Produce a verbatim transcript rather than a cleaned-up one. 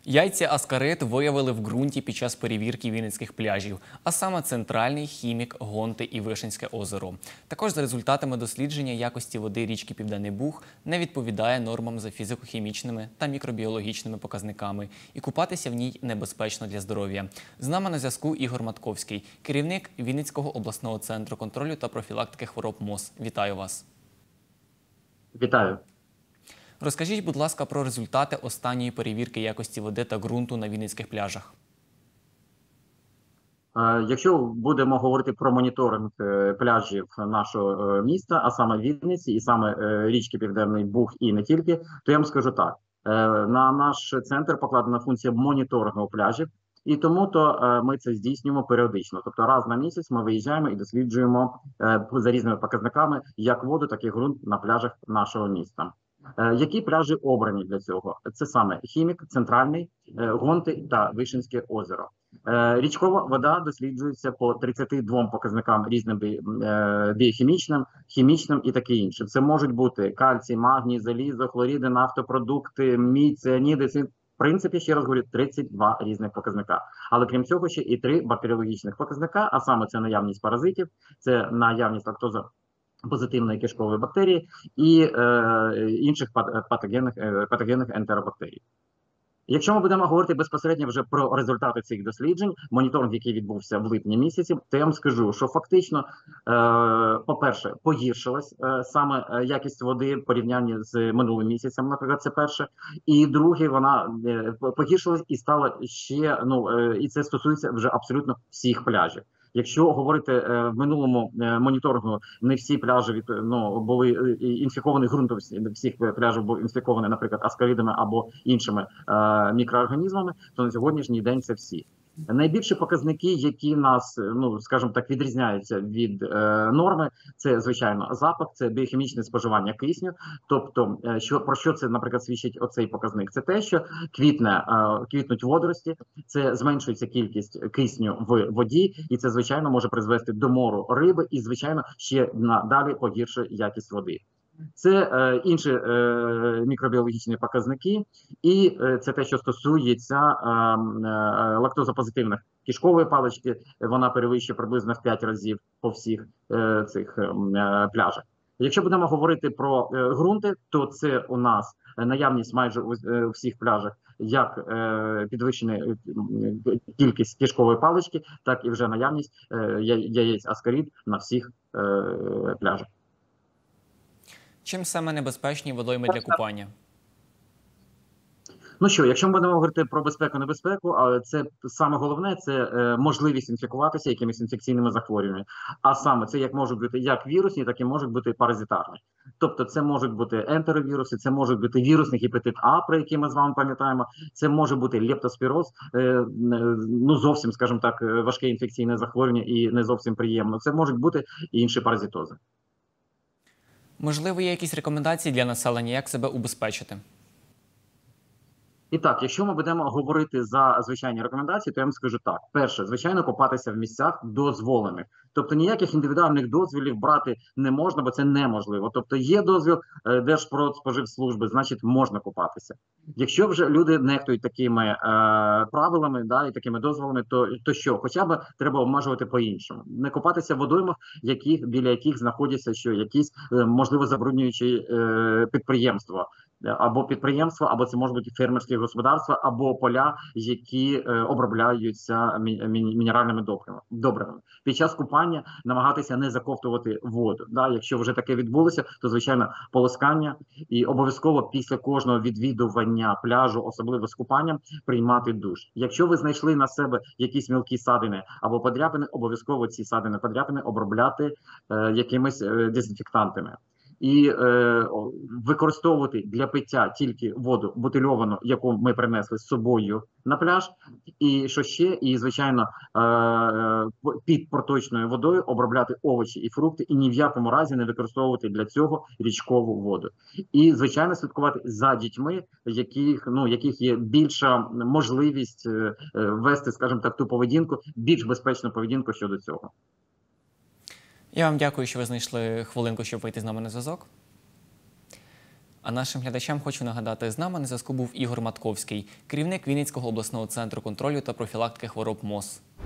Яйця аскарид виявили в ґрунті під час перевірки вінницьких пляжів, а саме Центральний, Хімік, Гонти і Вишенське озеро. Також за результатами дослідження якості води річки Південний Буг не відповідає нормам за фізико-хімічними та мікробіологічними показниками, і купатися в ній небезпечно для здоров'я. З нами на зв'язку Ігор Матковський, керівник Вінницького обласного центру контролю та профілактики хвороб МОЗ. Вітаю вас. Вітаю. Розкажіть, будь ласка, про результати останньої перевірки якості води та ґрунту на вінницьких пляжах. Якщо будемо говорити про моніторинг пляжів нашого міста, а саме Вінниці, і саме річки Південний Буг і не тільки, то я вам скажу так. На наш центр покладена функція моніторингу пляжів, і тому то ми це здійснюємо періодично. Тобто раз на місяць ми виїжджаємо і досліджуємо за різними показниками як воду, так і ґрунт на пляжах нашого міста. Які пляжі обрані для цього? Це саме Хімік, Центральний, Гонти та Вишенське озеро. Річкова вода досліджується по тридцяти двом показникам різним біохімічним, хімічним і таке інше. Це можуть бути кальцій, магній, залізо, хлоріди, нафтопродукти, мідь, ціаніди. Це, в принципі, ще раз говорю, тридцять два різних показника. Але крім цього ще і три бактеріологічних показника, а саме це наявність паразитів, це наявність лактоза позитивної кишкової бактерії і е, інших патогенних, е, патогенних ентеробактерій. Якщо ми будемо говорити безпосередньо вже про результати цих досліджень, моніторинг, який відбувся в липні місяці, то я вам скажу, що фактично, е, по-перше, погіршилась е, саме якість води в порівнянні з минулим місяцем, наприклад, це перше. І друге, вона е, погіршилась і стала ще, ну, е, і це стосується вже абсолютно всіх пляжів. Якщо говорити е, в минулому е, моніторингу, не всі пляжі від, ну, були інфіковані ґрунтом, всіх пляжів були інфіковані, наприклад, аскаридами або іншими е, мікроорганізмами, то на сьогоднішній день це всі. Найбільші показники, які нас, ну скажімо так, відрізняються від е, норми, це звичайно запах, це біохімічне споживання кисню. Тобто, е, що про що це, наприклад, свідчить оцей показник? Це те, що квітне, е, квітнуть водорості, це зменшується кількість кисню в воді, і це звичайно може призвести до мору риби, і звичайно ще надалі погіршує якість води. Це е, інші е, мікробіологічні показники, і е, це те, що стосується е, е, лактозопозитивних кишкової палички, вона перевищує приблизно в п'ять разів по всіх е, цих е, пляжах. Якщо будемо говорити про е, ґрунти, то це у нас наявність майже у е, всіх пляжах як е, підвищена кількість кишкової палички, так і вже наявність е, яєць аскарид на всіх е, пляжах. Чим саме небезпечні водойми для купання? Ну що, якщо ми будемо говорити про безпеку-небезпеку, але це саме головне, це е, можливість інфікуватися якимись інфекційними захворюваннями. А саме це як можуть бути як вірусні, так і можуть бути паразитарні. Тобто це можуть бути ентеровіруси, це можуть бути вірусний гепатит А, про який ми з вами пам'ятаємо, це може бути лептоспіроз, е, е, ну зовсім, скажімо так, важке інфекційне захворювання і не зовсім приємно. Це можуть бути і інші паразитози. Можливо, є якісь рекомендації для населення, як себе убезпечити? І так, якщо ми будемо говорити за звичайні рекомендації, то я вам скажу так. Перше, звичайно, купатися в місцях дозволених. Тобто ніяких індивідуальних дозволів брати не можна, бо це неможливо. Тобто є дозвіл Держпродспоживслужби, значить можна купатися. Якщо вже люди нехтують такими е, правилами, да, і такими дозволами, то, то що? Хоча б треба обмежувати по-іншому. Не купатися в водоймах, яких, біля яких знаходяться що, якісь, е, можливо, забруднюючі е, підприємства. Або підприємства, або це може бути фермерські господарства, або поля, які е, обробляються мі мі мінеральними добривами. Під час купання намагатися не заковтувати воду. Да? Якщо вже таке відбулося, то, звичайно, полоскання і обов'язково після кожного відвідування пляжу, особливо з купанням, приймати душ. Якщо ви знайшли на себе якісь мілкі садини або подряпини, обов'язково ці садини подряпини обробляти е, якимись е, дезінфектантами. І е, використовувати для пиття тільки воду бутильовану, яку ми принесли з собою на пляж, і що ще, і звичайно е, під проточною водою обробляти овочі і фрукти, і ні в якому разі не використовувати для цього річкову воду. І звичайно слідкувати за дітьми, яких, ну, яких є більша можливість е, вести, скажімо так, ту поведінку, більш безпечну поведінку щодо цього. Я вам дякую, що ви знайшли хвилинку, щоб вийти з нами на зв'язок. А нашим глядачам хочу нагадати, з нами на зв'язку був Ігор Матковський, керівник Вінницького обласного центру контролю та профілактики хвороб МОЗ.